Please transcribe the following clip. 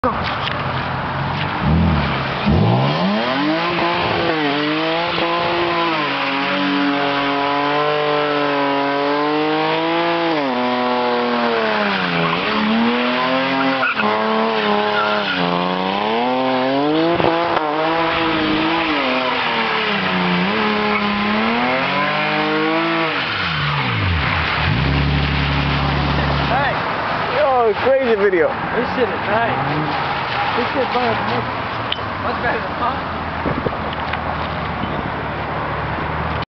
Crazy video. This shit is nice. This shit much better than mine.